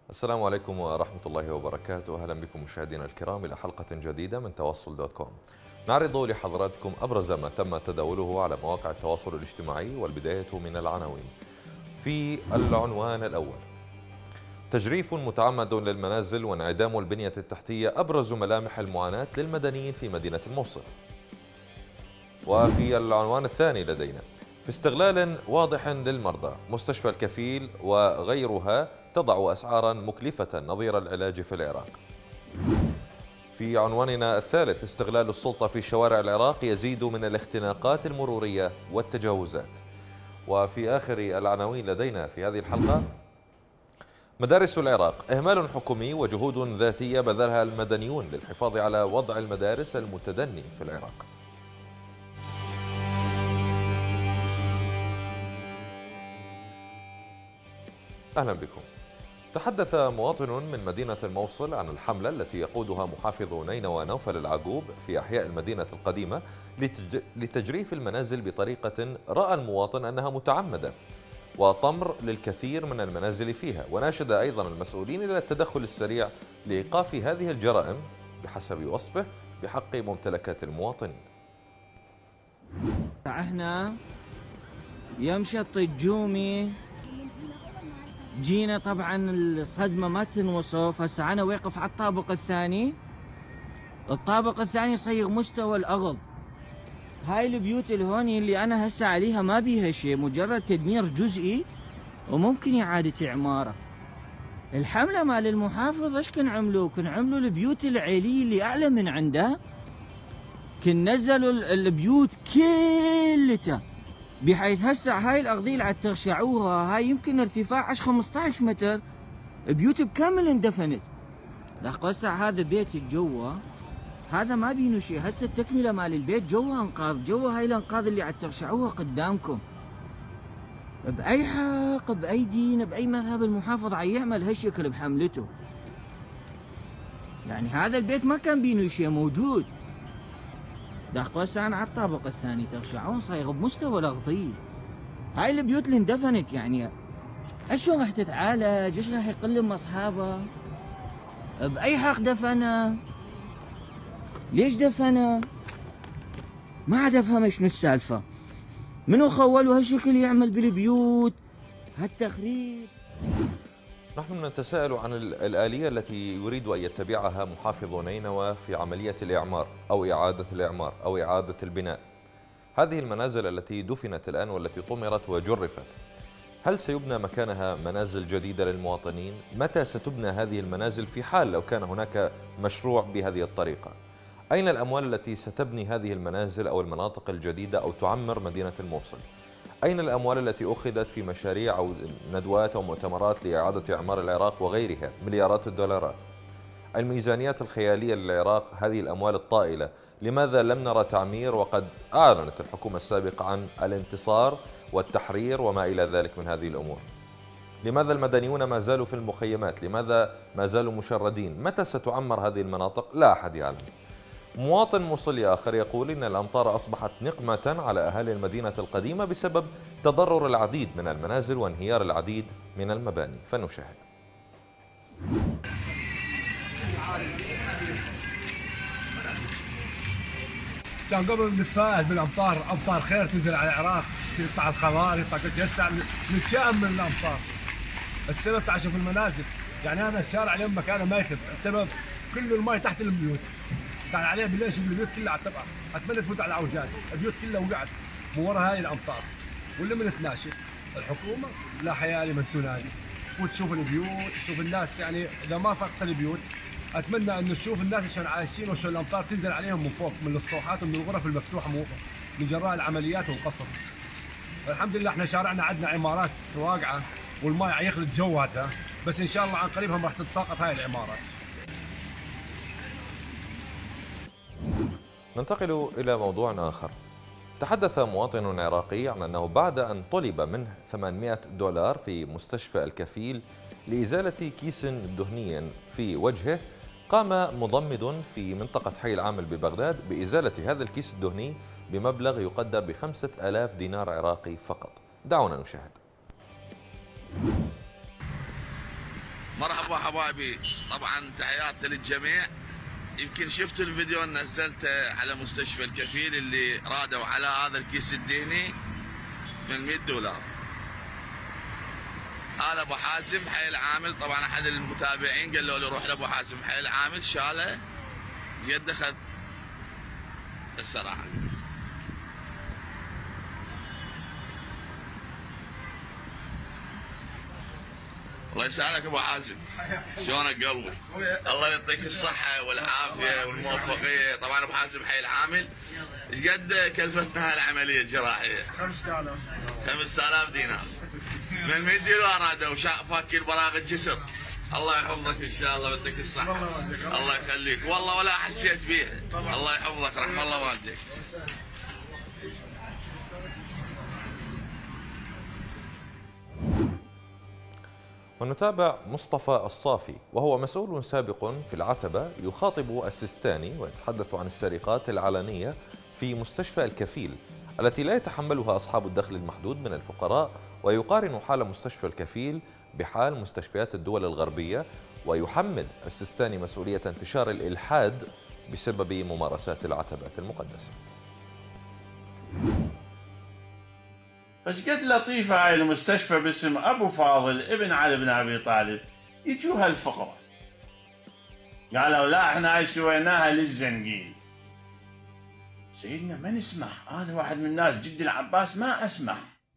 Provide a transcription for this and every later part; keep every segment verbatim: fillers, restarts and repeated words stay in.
السلام عليكم ورحمة الله وبركاته. أهلا بكم مشاهدينا الكرام إلى حلقة جديدة من تواصل دوت كوم. نعرض لحضراتكم أبرز ما تم تداوله على مواقع التواصل الاجتماعي، والبداية من العناوين. في العنوان الأول: تجريف متعمد للمنازل وانعدام البنية التحتية أبرز ملامح المعاناة للمدنيين في مدينة الموصل. وفي العنوان الثاني لدينا: في استغلال واضح للمرضى، مستشفى الكفيل وغيرها تضع أسعارا مكلفة نظير العلاج في العراق. في عنواننا الثالث: استغلال السلطة في شوارع العراق يزيد من الاختناقات المرورية والتجاوزات. وفي آخر العناوين لدينا في هذه الحلقة: مدارس العراق، إهمال حكومي وجهود ذاتية بذلها المدنيون للحفاظ على وضع المدارس المتدني في العراق. أهلا بكم. تحدث مواطن من مدينة الموصل عن الحملة التي يقودها محافظ نينوى نوفل العقوب في أحياء المدينة القديمة لتجريف المنازل بطريقة رأى المواطن أنها متعمدة وطمر للكثير من المنازل فيها، وناشد أيضا المسؤولين إلى التدخل السريع لإيقاف هذه الجرائم بحسب وصفه بحق ممتلكات المواطنين. احنا يوم شط الجومي جينا، طبعا الصدمه ما تنوصف. هسه انا واقف على الطابق الثاني، الطابق الثاني صيغ مستوى الارض. هاي البيوت الهوني اللي انا هسه عليها ما بيها شيء، مجرد تدمير جزئي وممكن اعاده اعماره. الحمله مال المحافظ ايش كن عملوا؟ كن عملوا البيوت العيليه اللي اعلى من عنده، كن نزلوا البيوت كلها، بحيث هسه هاي الارضيه اللي عاد تغشعوها هاي يمكن ارتفاع خمسطعش متر، بيوت بكامل اندفنت. لاحظوا هسه هذا بيت جوا، هذا ما بينه شيء. هسه التكمله مال البيت جوا انقاض، جوا هاي الانقاض اللي عاد تغشعوها قدامكم. باي حق، باي دين، باي مذهب المحافظ عم يعمل هالشكل بحملته؟ يعني هذا البيت ما كان بينه شيء موجود. لاحظوا هسه انا على الطابق الثاني تغشعون صايغ بمستوى الارضيه. هاي البيوت اللي اندفنت، يعني شلون راح تتعالج؟ ايش راح يقل من اصحابها؟ باي حق دفنها؟ ليش دفنها؟ ما عاد افهم شنو السالفه. منو خوله هالشكل يعمل بالبيوت هالتخريب؟ نحن نتساءل عن الآلية التي يريد أن يتبعها محافظ نينوى في عملية الإعمار أو إعادة الإعمار أو إعادة البناء. هذه المنازل التي دفنت الآن والتي طمرت وجرفت، هل سيبنى مكانها منازل جديدة للمواطنين؟ متى ستبنى هذه المنازل في حال لو كان هناك مشروع بهذه الطريقة؟ أين الأموال التي ستبني هذه المنازل أو المناطق الجديدة أو تعمر مدينة الموصل؟ أين الأموال التي أخذت في مشاريع أو ندوات أو مؤتمرات لإعادة إعمار العراق وغيرها مليارات الدولارات؟ الميزانيات الخيالية للعراق، هذه الأموال الطائلة، لماذا لم نرى تعمير وقد أعلنت الحكومة السابقة عن الانتصار والتحرير وما إلى ذلك من هذه الأمور؟ لماذا المدنيون ما زالوا في المخيمات؟ لماذا ما زالوا مشردين؟ متى ستعمر هذه المناطق؟ لا أحد يعلم. مواطن موصلي آخر يقول إن الأمطار أصبحت نقمة على أهالي المدينة القديمة بسبب تضرر العديد من المنازل وانهيار العديد من المباني، فنشاهد. كان قبل نتفائل بالامطار، امطار خير تنزل على العراق، يطلع الخضار، يطلع كل شيء. هسه نتشائم من الامطار. السبب تعال شوف المنازل، يعني انا الشارع اليوم مكانه ما يخف، السبب كل الماء تحت البيوت. تعال عليه بالليل شوف البيوت كلها على الطبقه، اتمنى تفوت على العوجات، البيوت كلها وقعت من ورا هاي الامطار. واللي من تناشد الحكومه لا حياء لمن تنادي، تفوت تشوف البيوت، تشوف الناس. يعني اذا ما سقط البيوت اتمنى انه تشوف الناس شلون عايشين وشلون الامطار تنزل عليهم من فوق، من السطوحات ومن الغرف المفتوحه من جراء العمليات والقصف. الحمد لله احنا شارعنا عندنا عمارات واقعه والماء يخلط جواتها، بس ان شاء الله عن قريب هم راح تتساقط هاي العمارات. ننتقل إلى موضوع آخر. تحدث مواطن عراقي عن أنه بعد أن طلب منه ثمانمئة دولار في مستشفى الكفيل لإزالة كيس دهني في وجهه، قام مضمد في منطقة حي العامل ببغداد بإزالة هذا الكيس الدهني بمبلغ يقدر بخمسة آلاف دينار عراقي فقط. دعونا نشاهد. مرحبا حبايبي، طبعا تحياتي للجميع. يمكن شفتوا الفيديو اللي نزلته على مستشفى الكفيل اللي رادوا على هذا الكيس الدهني من مئة دولار. هذا ابو حازم حي العامل، طبعا احد المتابعين قال له روح لابو حازم حي العامل، شاله جد اخذ الصراحه. الله يسعدك ابو حازم، شلونك قلبي؟ الله يعطيك الصحة والعافية والموفقية. طبعا ابو حازم حي العامل، ايش قد كلفتنا هالعملية الجراحية؟ خمسة آلاف خمسة آلاف دينار من مئة دولار هذا، وفاك البراغ الجسر. الله يحفظك ان شاء الله، يعطيك الصحة. الله يخليك، والله ولا حسيت بيها. الله يحفظك، رحم الله والديك. ونتابع مصطفى الصافي، وهو مسؤول سابق في العتبة، يخاطب السيستاني ويتحدث عن السرقات العلنية في مستشفى الكفيل التي لا يتحملها أصحاب الدخل المحدود من الفقراء، ويقارن حال مستشفى الكفيل بحال مستشفيات الدول الغربية، ويحمل السيستاني مسؤولية انتشار الإلحاد بسبب ممارسات العتبات المقدسة. بس قد لطيفة هاي المستشفى باسم أبو فاضل ابن علي بن أبي طالب، يجوها الفقراء قالوا لا احنا هاي سويناها للزنقين. سيدنا ما نسمح، أنا واحد من الناس جد العباس ما أسمح،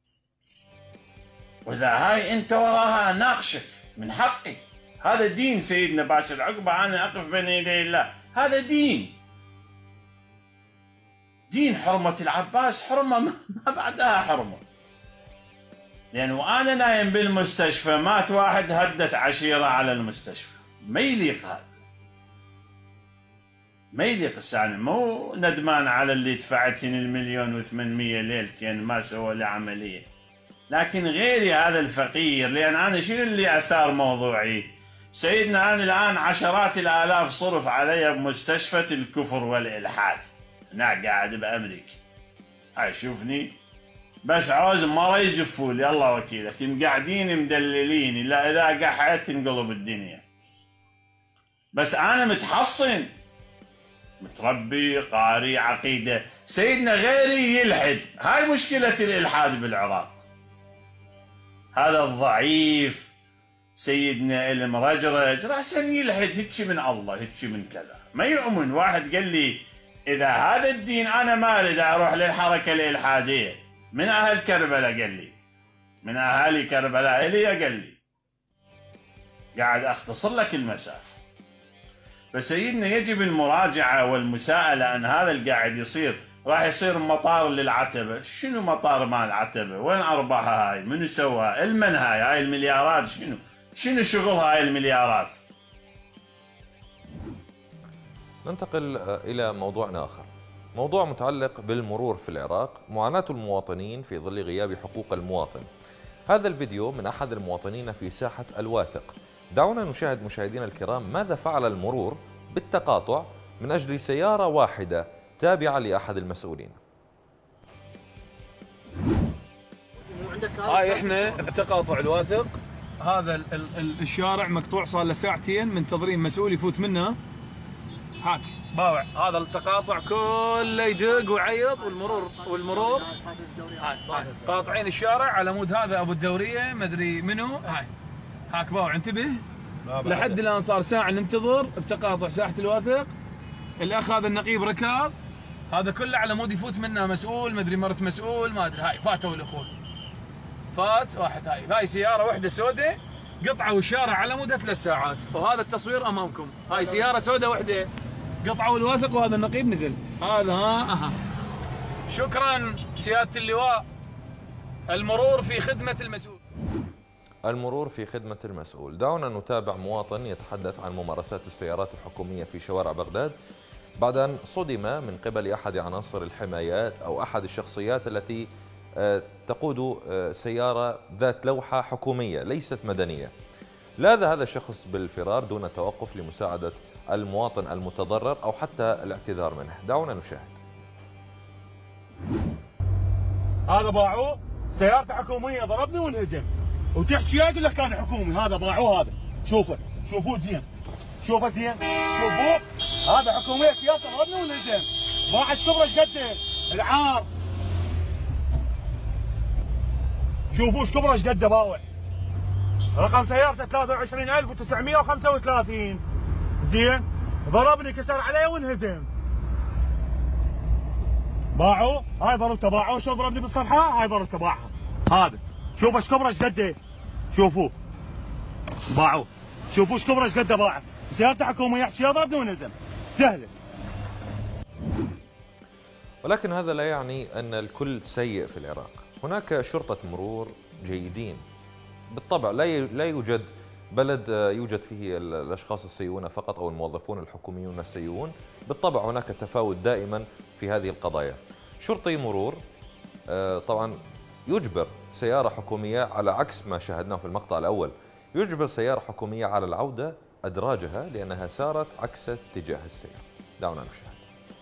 وإذا هاي أنت وراها ناقشك من حقي. هذا دين سيدنا باشر عقبة، أنا أقف بين يدي الله، هذا دين دين حرمة العباس حرمة ما بعدها حرمة. لأن وأنا نايم بالمستشفى مات واحد هدت عشيرة على المستشفى، ما يليق هذا، ما يليق. السنة مو ندمان على اللي دفعتني المليون وثمانمية ليلتين ما سوى لي عملية، لكن غيري هذا الفقير. لأن أنا شنو اللي أثار موضوعي؟ سيدنا أنا الآن عشرات الآلاف صرف علي بمستشفى الكفر والإلحاد، هناك قاعد بأمريكا. هاي شوفني بس عاوز مرة يزفوا لي، الله وكيلك مقعدين مدللين، لا إذا قحيت تنقلب الدنيا. بس أنا متحصن متربي قاري عقيدة. سيدنا غيري يلحد، هاي مشكلة الإلحاد بالعراق. هذا الضعيف سيدنا المرجرج رأسا يلحد هيك من الله هيك من كذا، ما يؤمن. واحد قال لي إذا هذا الدين أنا ما أريد أروح للحركة الإلحادية، من أهل كربلاء قال لي، من أهالي كربلاء إلي قال لي، قاعد أختصر لك المسافة. فسيدنا يجب المراجعة والمساءلة عن هذا اللي قاعد يصير. راح يصير مطار للعتبة، شنو مطار مال العتبة؟ وين أرباحها هاي؟ منو سواها؟ المن هاي هاي المليارات شنو؟ شنو شغلها هاي المليارات؟ ننتقل إلى موضوع آخر، موضوع متعلق بالمرور في العراق، معاناة المواطنين في ظل غياب حقوق المواطن. هذا الفيديو من أحد المواطنين في ساحة الواثق. دعونا نشاهد مشاهدينا الكرام ماذا فعل المرور بالتقاطع من أجل سيارة واحدة تابعة لأحد المسؤولين. هاي احنا بتقاطع الواثق، هذا ال ال الشارع مقطوع صار له ساعتين منتظرين مسؤول يفوت منه. هاك باوع هذا التقاطع كله يدق ويعيط، والمرور والمرور هاي قاطعين الشارع على مود هذا ابو الدوريه مدري منو. هاي هاك باوع انتبه، لحد الان صار ساعه ننتظر بتقاطع ساحه الواثق. الاخ هذا النقيب ركاب، هذا كله على مود يفوت منه مسؤول مدري مرت مسؤول ما ادري. هاي فاتوا الاخوه، فات واحد. هاي هاي سياره واحده سوداء قطعوا الشارع على مده ثلاث ساعات، وهذا التصوير امامكم. هاي سياره سوداء واحده قطعوا الواثق، وهذا النقيب نزل. هذا ها اها. شكرا سياده اللواء، المرور في خدمه المسؤول. المرور في خدمة المسؤول. دعونا نتابع مواطن يتحدث عن ممارسات السيارات الحكومية في شوارع بغداد بعد أن صدم من قبل أحد عناصر الحمايات أو أحد الشخصيات التي تقود سيارة ذات لوحة حكومية ليست مدنية. لاذ هذا الشخص بالفرار دون توقف لمساعدة المواطن المتضرر أو حتى الاعتذار منه. دعونا نشاهد. هذا باعوه سيارته حكومية، ضربني وانهزم، وتحكي يقول لك كان حكومي. هذا باعوه، هذا شوفه شوفوه زين، شوفه زين، شوفوه هذا حكوميه كياس ضربني ونهزم. باع السكبرة ايش قده؟ العار. شوفوا سكبرة ايش قده باوع. رقم سيارته ثلاثة وعشرين ألف وتسعمئة وخمسة وثلاثين. زين؟ ضربني كسر علي وانهزم. باعوا؟ هاي ضربته باعوا. شو ضربني بالصفحة؟ هاي ضربته باعها. هذا. شوفوا سكبرة ايش قده؟ شوفوا. باعوا. شوفوا سكبرة ايش قده باعه. سيارته حكومية يحكي ضربني وانهزم. سهلة. ولكن هذا لا يعني أن الكل سيء في العراق. هناك شرطة مرور جيدين بالطبع. لا لا يوجد بلد يوجد فيه الأشخاص السيئون فقط أو الموظفون الحكوميون السيئون. بالطبع هناك تفاوت دائما في هذه القضايا. شرطي مرور طبعا يجبر سيارة حكومية، على عكس ما شاهدناه في المقطع الأول، يجبر سيارة حكومية على العودة أدراجها لأنها سارت عكس اتجاه السير. دعونا نشاهد.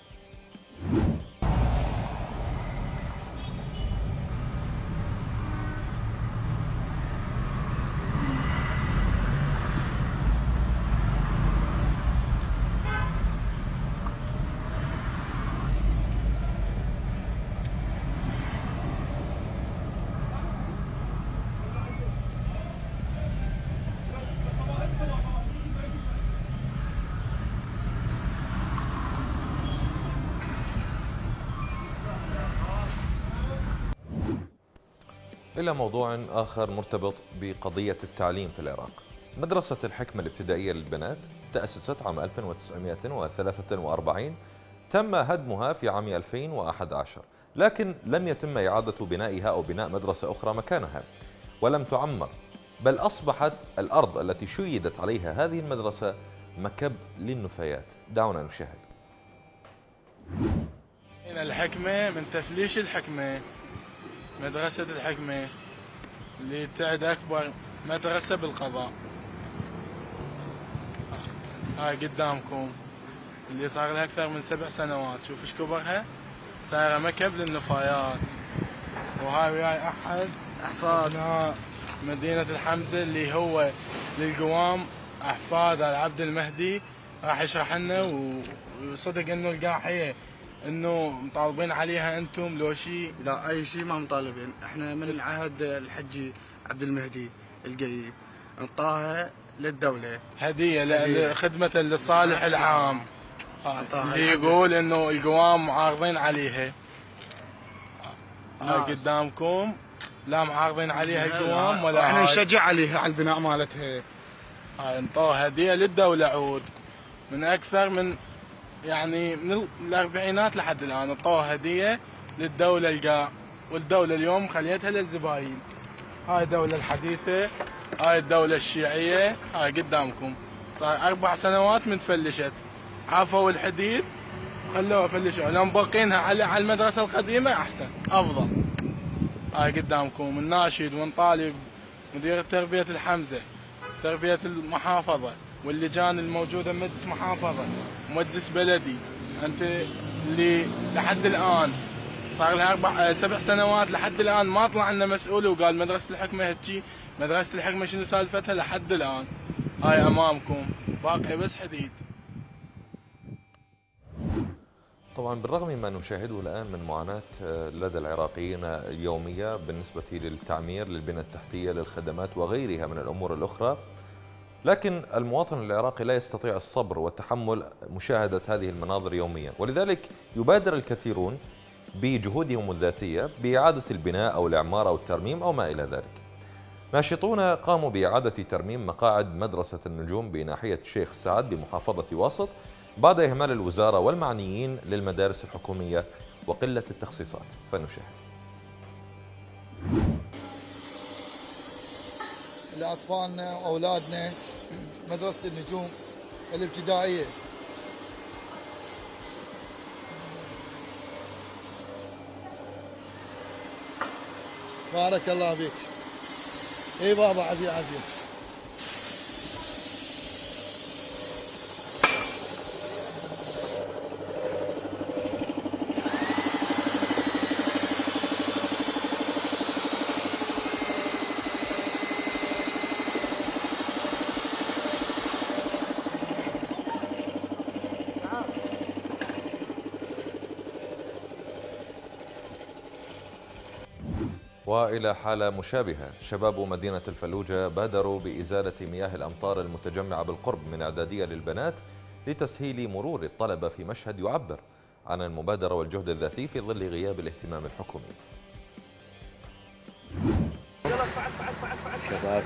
إلى موضوع آخر مرتبط بقضية التعليم في العراق. مدرسة الحكمة الابتدائية للبنات تأسست عام ألف وتسعمئة وثلاثة وأربعين، تم هدمها في عام ألفين وأحد عشر، لكن لم يتم إعادة بنائها أو بناء مدرسة أخرى مكانها، ولم تعمر، بل أصبحت الأرض التي شيدت عليها هذه المدرسة مكب للنفايات. دعونا نشاهد. هنا الحكمة من تفليش الحكمة، مدرسة الحكمة اللي تعد أكبر مدرسة بالقضاء. هاي قدامكم اللي صار لها أكثر من سبع سنوات. شوف ايش كبرها، صايرة مكب للنفايات. وهاي وياي أحد أحفاد مدينة الحمزة اللي هو للقوام أحفاد العبد المهدي، راح يشرح لنا وصدق إنه القاحية انه مطالبين عليها انتم لو شيء؟ لا اي شيء ما مطالبين، احنا من العهد الحجي عبد المهدي القيم انطاها للدوله هديه لخدمه للصالح العام. اللي يقول انه القوام معارضين عليها. هاي قدامكم، لا معارضين عليها القوام ولا احنا نشجع عليها على البناء مالتها. هاي انطوها هديه للدوله عود من اكثر من يعني من الاربعينات لحد الان انطوها هديه للدوله القاع، والدوله اليوم خليتها للزباين. هاي الدوله الحديثه، هاي الدوله الشيعيه، هاي قدامكم صار اربع سنوات من تفلشت، عافوا الحديد خلوها فلشوا، لو مبقينها على على المدرسه القديمه احسن افضل. هاي قدامكم الناشد ونطالب مدير تربيه الحمزه، تربيه المحافظه واللجان الموجوده بمجلس محافظه ومجلس بلدي، انت اللي لحد الان صار لها اربع سبع سنوات لحد الان ما طلع لنا مسؤول وقال مدرسه الحكمه هيجي، مدرسه الحكمه شنو سالفتها لحد الان. هاي امامكم باقي بس حديد. طبعا بالرغم مما نشاهده الآن من معاناة لدى العراقيين اليومية بالنسبة للتعمير، للبنى التحتية، للخدمات وغيرها من الأمور الأخرى، لكن المواطن العراقي لا يستطيع الصبر وتحمل مشاهدة هذه المناظر يوميا، ولذلك يبادر الكثيرون بجهودهم الذاتية بإعادة البناء أو الإعمار أو الترميم أو ما إلى ذلك. ناشطون قاموا بإعادة ترميم مقاعد مدرسة النجوم بناحية الشيخ سعد بمحافظة واسط بعد إهمال الوزارة والمعنيين للمدارس الحكومية وقلة التخصيصات. فنشاهد. لأطفالنا وأولادنا مدرسة النجوم الابتدائية. بارك الله فيك. اي بابا عافية عافية. وإلى حالة مشابهة، شباب مدينة الفلوجة بادروا بإزالة مياه الأمطار المتجمعة بالقرب من إعدادية للبنات لتسهيل مرور الطلبة في مشهد يعبر عن المبادرة والجهد الذاتي في ظل غياب الاهتمام الحكومي. شباب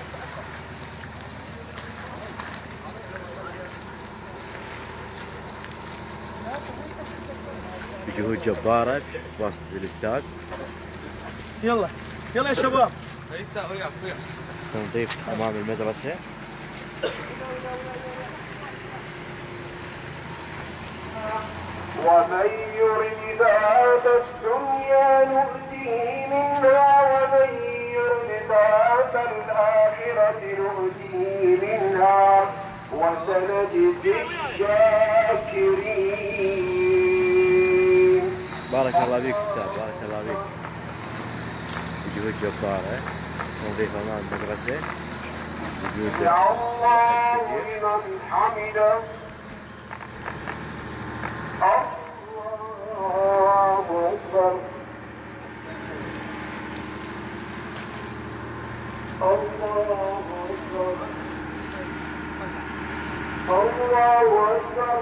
بجهود جبارة بواسطة الاستاد. يلا يلا يا شباب. تنظيف أمام المدرسة. ومن يرد ثواب الدنيا نؤتيه منها ومن يرد ثواب الآخرة نؤتيه منها وسنجزي الشاكرين. بارك الله فيك أستاذ، بارك الله فيك. بجهود جبارة تنظيف أمام المدرسة. بجهود سمع الله لمن حمده. الله أكبر. الله أكبر. الله أكبر.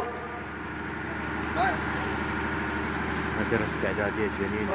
مدرسة إعدادية جنين.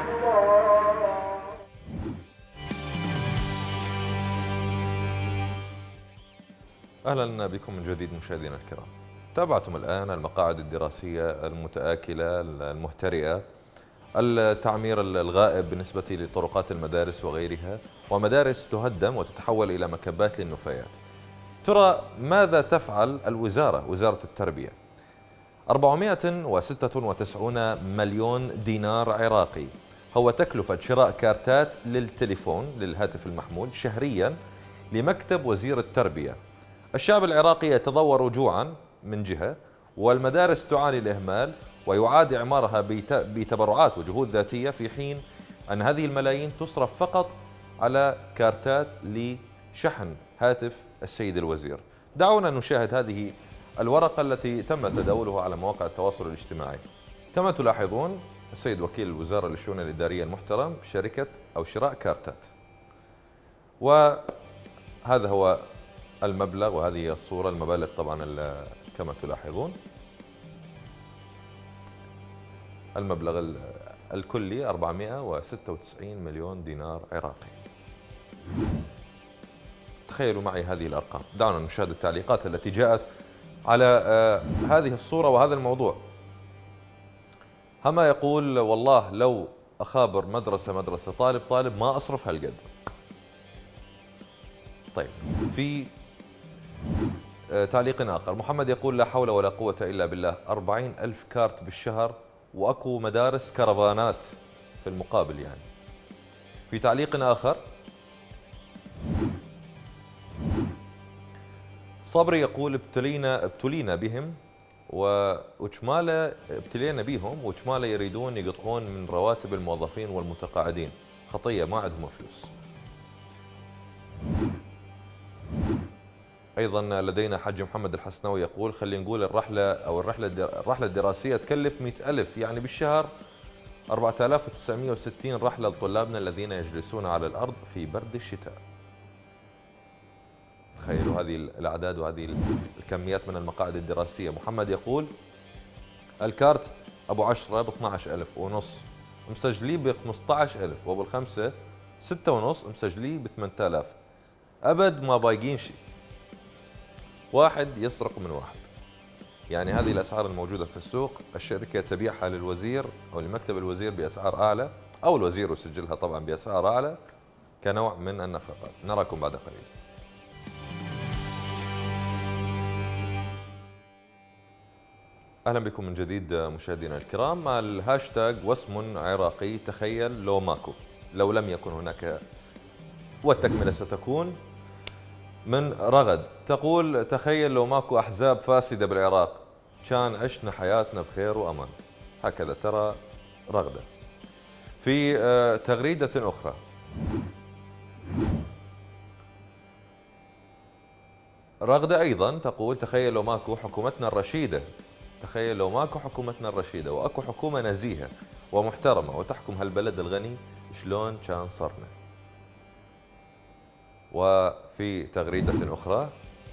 أهلا بكم من جديد مشاهدينا الكرام. تابعتم الآن المقاعد الدراسية المتآكلة المهترئة، التعمير الغائب بالنسبة لطرقات المدارس وغيرها، ومدارس تهدم وتتحول إلى مكبات للنفايات. ترى ماذا تفعل الوزارة، وزارة التربية؟ أربعمائة وستة وتسعين مليون دينار عراقي هو تكلفة شراء كارتات للتليفون للهاتف المحمول شهريا لمكتب وزير التربية. الشعب العراقي يتضور جوعا من جهة، والمدارس تعاني الإهمال ويعاد إعمارها بتبرعات وجهود ذاتية، في حين أن هذه الملايين تصرف فقط على كارتات لشحن هاتف السيد الوزير. دعونا نشاهد هذه الورقة التي تم تداولها على مواقع التواصل الاجتماعي. كما تلاحظون السيد وكيل الوزارة للشؤون الإدارية المحترم بشركة أو شراء كارتات، وهذا هو المبلغ وهذه هي الصورة. المبالغ طبعا كما تلاحظون، المبلغ الكلي أربعمائة وستة وتسعين مليون دينار عراقي. تخيلوا معي هذه الأرقام. دعونا نشاهد التعليقات التي جاءت على هذه الصورة وهذا الموضوع. هما يقول والله لو أخابر مدرسة مدرسة طالب طالب ما أصرف هالقد. طيب، في تعليق آخر محمد يقول لا حول ولا قوة إلا بالله، أربعين ألف كارت بالشهر وأكو مدارس كرفانات في المقابل يعني. في تعليق آخر صبري يقول ابتلينا ابتلينا بهم وشماله ابتلينا بهم وشماله يريدون يقطعون من رواتب الموظفين والمتقاعدين، خطية ما عندهم فلوس. أيضا لدينا حج محمد الحسناوي يقول خلينا نقول الرحلة أو الرحلة الرحلة الدراسية تكلف مئة ألف، يعني بالشهر أربعة آلاف وتسعمائة وستين رحلة لطلابنا الذين يجلسون على الأرض في برد الشتاء. تخيلوا هذه الأعداد وهذه الكميات من المقاعد الدراسية. محمد يقول الكارت أبو عشرة ب اثنعش ألف ونص مسجليه ب خمسطعش ألف، وأبو الخمسة ستة ونص مسجليه ب ثمانية آلاف. أبد ما بايقين شيء، واحد يسرق من واحد. يعني هذه الأسعار الموجودة في السوق، الشركة تبيعها للوزير أو لمكتب الوزير بأسعار أعلى، أو الوزير يسجلها طبعا بأسعار أعلى كنوع من النفقات. نراكم بعد قليل. أهلا بكم من جديد مشاهدينا الكرام. الهاشتاج واسم عراقي تخيل لو ماكو، لو لم يكن هناك، والتكملة ستكون من رغد تقول تخيل لو ماكو أحزاب فاسدة بالعراق كان عشنا حياتنا بخير وأمان. هكذا ترى رغدة. في تغريدة أخرى رغدة أيضا تقول تخيل لو ماكو حكومتنا الرشيدة، تخيل لو ماكو حكومتنا الرشيدة وأكو حكومة نزيهة ومحترمة وتحكم هالبلد الغني شلون كان صرنا. وفي تغريدة أخرى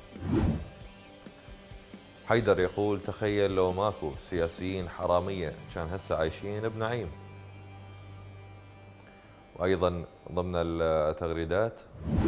حيدر يقول تخيل لو ماكو سياسيين حرامية كان هسه عايشين بنعيم. وأيضا ضمن التغريدات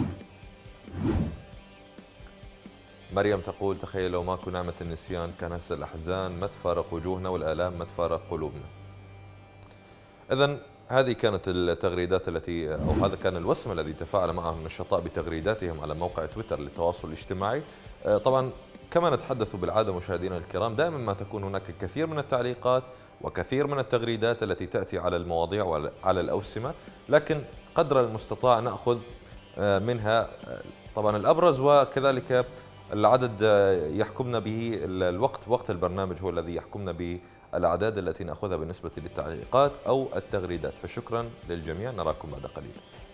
مريم تقول تخيل لو ماكو نعمة النسيان كان هسه الأحزان ما تفارق وجوهنا والآلام ما تفارق قلوبنا. إذن هذه كانت التغريدات التي أو هذا كان الوسم الذي تفاعل معه النشطاء بتغريداتهم على موقع تويتر للتواصل الاجتماعي. طبعا كما نتحدث بالعادة مشاهدينا الكرام دائما ما تكون هناك كثير من التعليقات وكثير من التغريدات التي تأتي على المواضيع وعلى الأوسمة، لكن قدر المستطاع نأخذ منها طبعا الأبرز وكذلك العدد يحكمنا به الوقت، وقت البرنامج هو الذي يحكمنا به الأعداد التي نأخذها بالنسبة للتعليقات أو التغريدات. فشكرا للجميع، نراكم بعد قليل.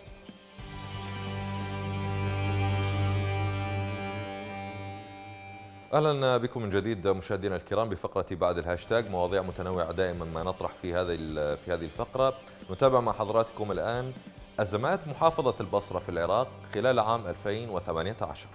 اهلا بكم من جديد مشاهدينا الكرام بفقره بعد الهاشتاج، مواضيع متنوعه دائما ما نطرح في هذه في هذه الفقره. نتابع مع حضراتكم الان ازمات محافظه البصره في العراق خلال عام ألفين وثمانية عشر.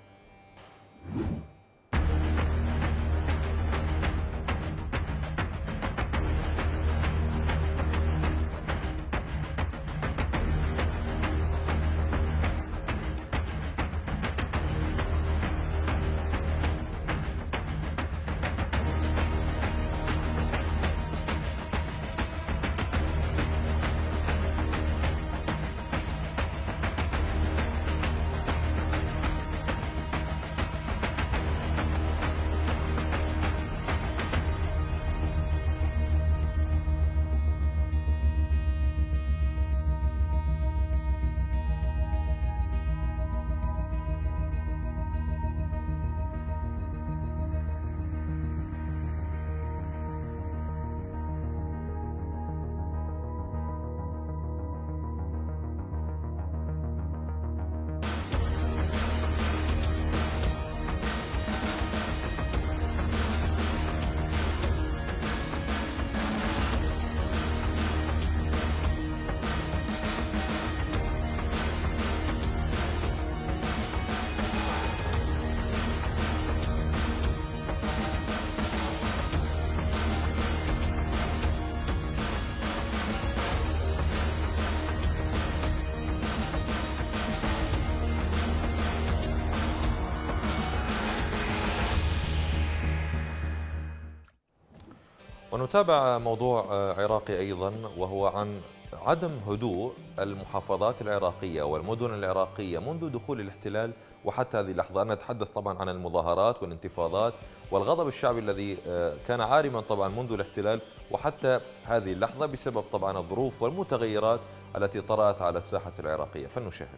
ونتابع موضوع عراقي أيضا، وهو عن عدم هدوء المحافظات العراقية والمدن العراقية منذ دخول الاحتلال وحتى هذه اللحظة. أنا أتحدث طبعا عن المظاهرات والانتفاضات والغضب الشعبي الذي كان عارما طبعا منذ الاحتلال وحتى هذه اللحظة بسبب طبعا الظروف والمتغيرات التي طرأت على الساحة العراقية. فلنشاهد.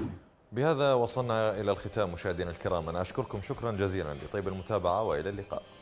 بهذا وصلنا إلى الختام مشاهدينا الكرام، أنا أشكركم شكرا جزيلا لطيب المتابعة وإلى اللقاء.